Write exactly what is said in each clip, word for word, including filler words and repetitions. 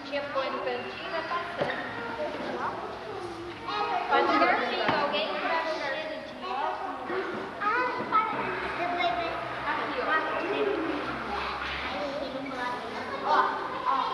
tia põe no cantinho e vai passando. Faz um garfinho, alguém pra cheiro de óculos. Ah, para. Aqui, ó. Ó, ó.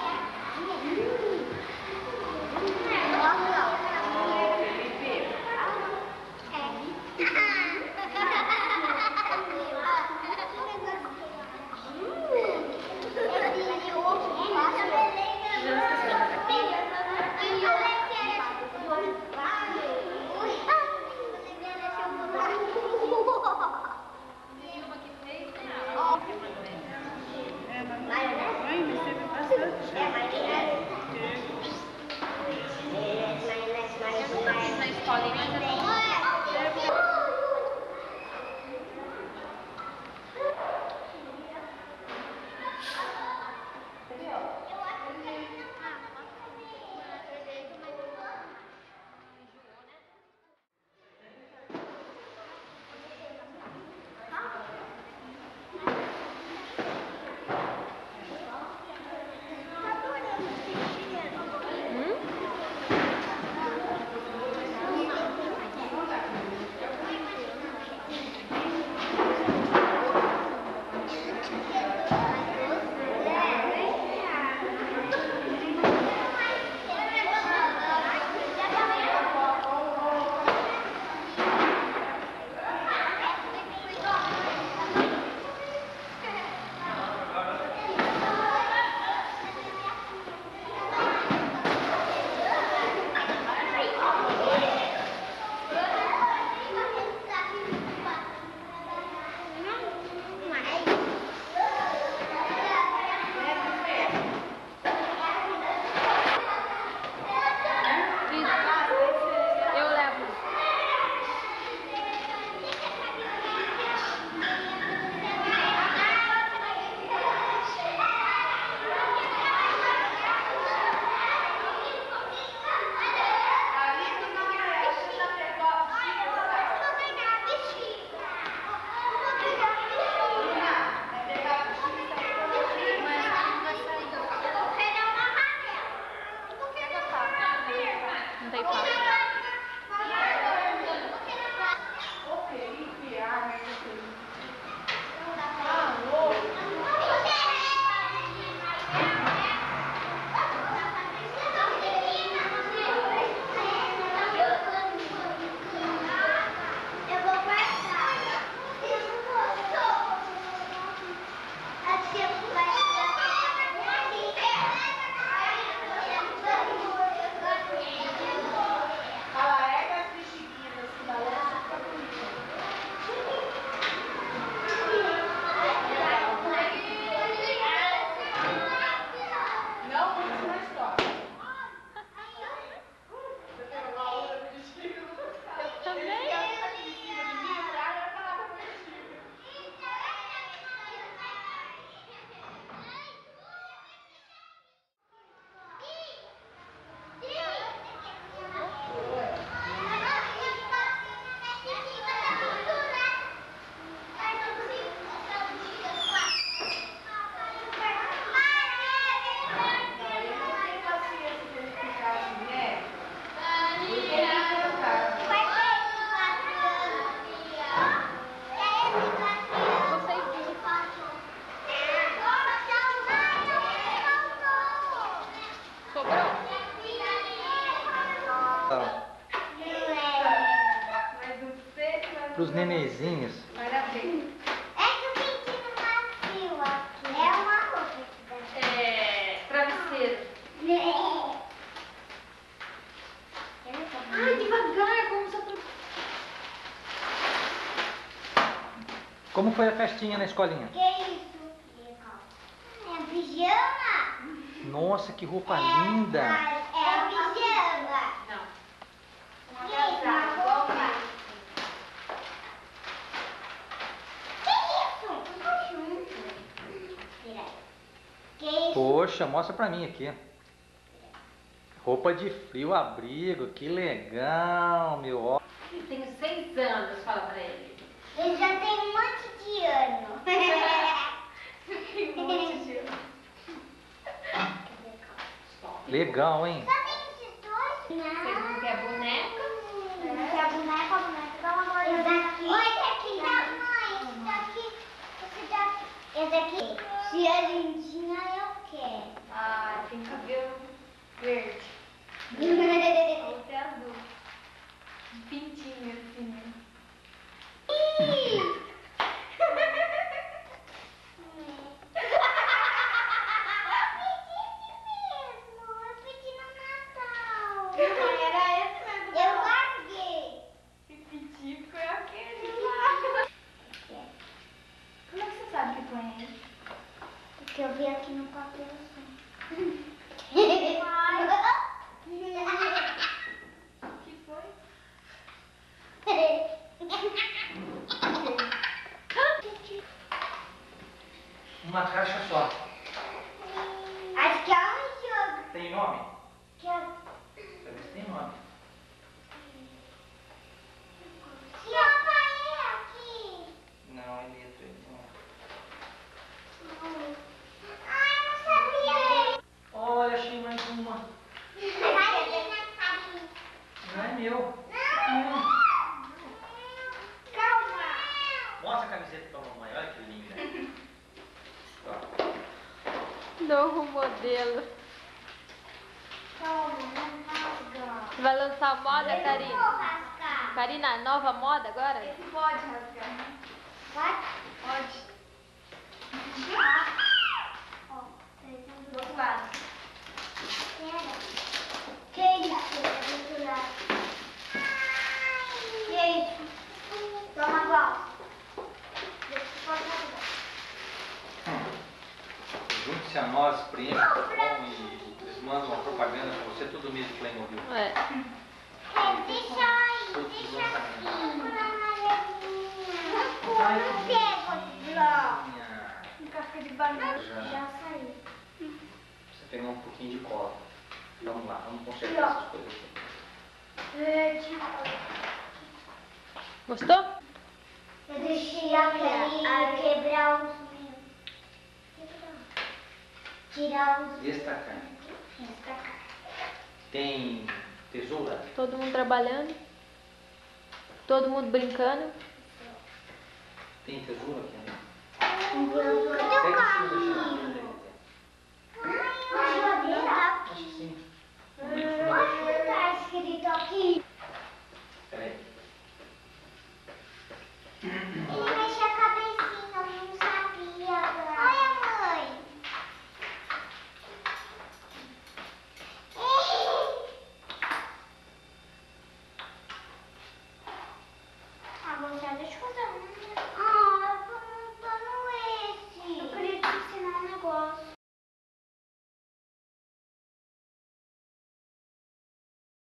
Para os nenenzinhos. Parabéns. É que o pintinho macio aqui é uma roupa. É, travesseiro. Ai, devagar, como só pra... Como foi a festinha na escolinha? Que isso? É pijama? Nossa, que roupa É, linda! É pijama. Não. Que isso? Uma roupa? Que isso? Que isso? Poxa, mostra pra mim aqui. Roupa de frio, abrigo, que legal, meu. Ó. Eu tenho seis anos, fala pra ele. Ele já tem um monte de ano. Eu tenho um monte de anos. Stop. Legal, hein? Só tem esses dois? Você não quer boneca? Quer a boneca, a boneca dá uma mordida. Esse daqui. Esse aqui da mãe. Esse daqui. Esse daqui. Esse aqui. Se é lindinha, eu quero. Ah, tem cabelo verde. Ih! Ou até azul. Pintinho assim, né? Era esse mesmo. Eu larguei. Esse pintinho foi aquele lá. Como é que você sabe que foi ele? Porque eu vi aqui no papel assim. O que foi? Uma caixa só. Acho que é um jogo. Tem nome? Que é... Deixa eu ver se tem nome. Se eu parei aqui. Não, é letra. Não. Ai, não sabia. Olha, achei mais uma. Carinha, carinha. Não é meu. Não. Calma. Mostra a camiseta pra mamãe, olha que linda. Ó. Novo modelo. Calma, não rasga. Você vai lançar moda, Eu vou Karina? rasgar. Karina, nova moda agora? Esse pode rasgar. Pode? Pode. Ó, peraí, tem Do outro lado. Que isso? Do outro lado. Que isso? Toma igual. Deixa eu passar. Junte-se a nós, preencha o cupom e eles mandam uma propaganda pra você, tudo mês de Playmobil. É. Deixa aí, Todos os deixa lançamentos. aqui. Vai, Não pego, Bló. Minha. Um casca de banana. Já. Já saiu. Você pegar um pouquinho de cola. Vamos lá, vamos consertar essas coisas aqui. Gostou? Eu deixei aquele quebrar os meus. Tirar os... Destacar. Destacar. Tem tesoura? Todo mundo trabalhando. Todo mundo brincando. Tem tesoura aqui, né? Cadê o Pega a carro? sua geladeira. Ai, a geladeira tá Acho aqui. que sim. Olha o que tá escrito aqui.